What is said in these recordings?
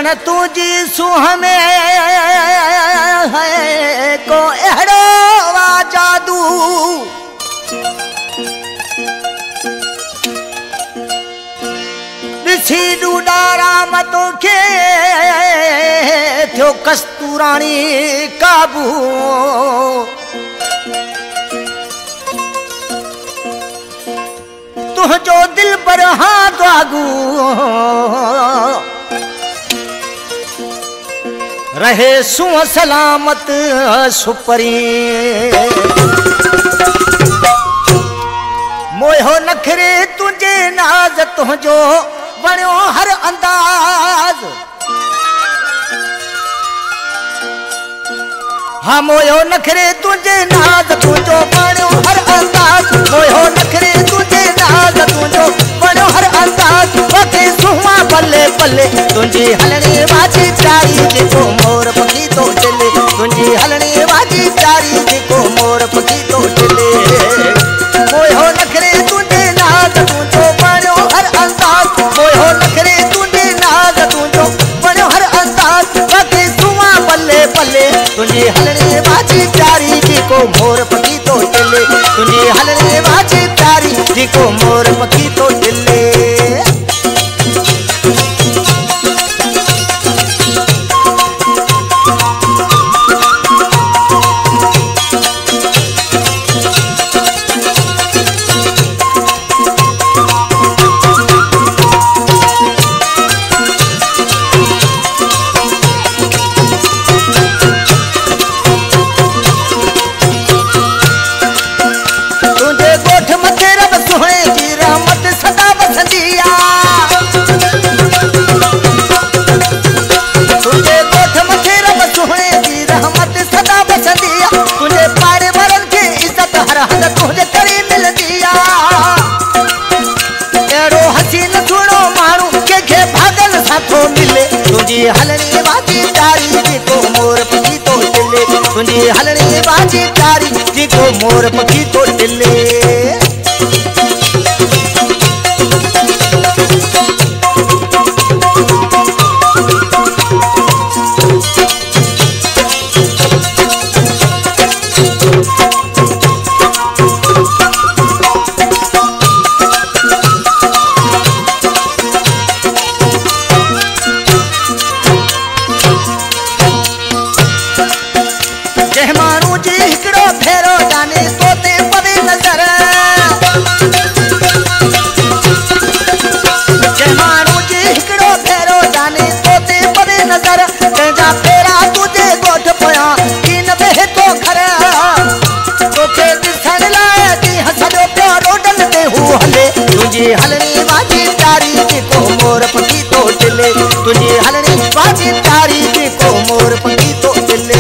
जन तुझी सुह में है को एड़ो वा जादू ऋषि डूडारा मतो के थियो कस्तूरानी काबू तुझो दिल पर हाथ आगू रहे सु सलामत सुपरी मोयो नखरे तुझे नाज तुझो बणियो हर अंदाज हाँ मोयो नखरे तुझे नाज तुझो बणियो हर अंदाज मोयो नखरे तुझे नाज तुझो बणियो हर अंदाज बाकी सुहा बल्ले बल्ले तुझी हलनी बाजी प्यारी देखो मोर पखी तो चले तुझी हलनी बाजी प्यारी देखो मोर पखी तो चले मोयो नखरे तुझे नाज तुझो बणियो हर अंदाज मोयो नखरे तुझे नाज तुझो बणियो हर अंदाज बाकी सुहा बल्ले बल्ले तुझी हलनी बाजी प्यारी देखो मोर पखी तो चले तुझी हलनी बाजी प्यारी देखो मोर पखी तो चले तुझी हलनी बाजी प्यारी देखो मोर पखी तो चले तुझी हलनी बाजी प्यारी देखो मोर पखी तो चले तुझी हलनी बाजी प्यारी देखो मोर पखी तो चले तुझी हलनी बाजी प्यारी देखो मोर पखी तो चले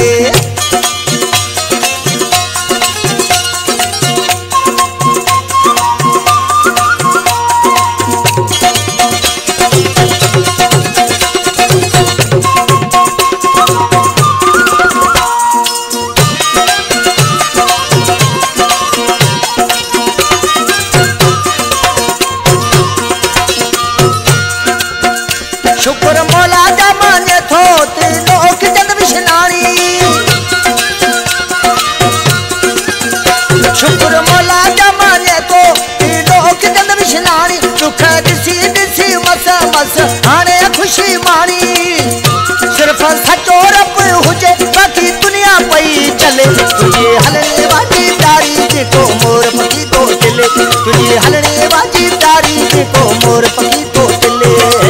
शुक्र मोला जमाने थो त्रिलोक जन विष्णानी शुक्र मोला जमाने तो त्रिलोक जन विष्णानी दुख दिसी दिसी मस मस हाने खुशी मानी सिर्फ सचो रब हुजे बाकी दुनिया पई चले तुझी हलनी बाजी प्यारी देखो मोर पखी तो चले तुझी हलनी बाजी प्यारी देखो मोर पखी तो चले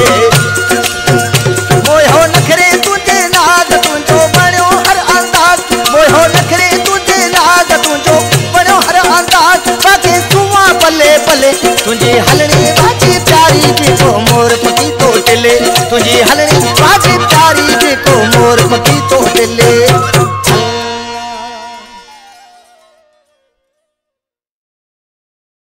तुझी हलनी बाजी प्यारी देखो मोर पखी तो चले तुझी हलनी बाजी प्यारी देखो मोर पखी तो चले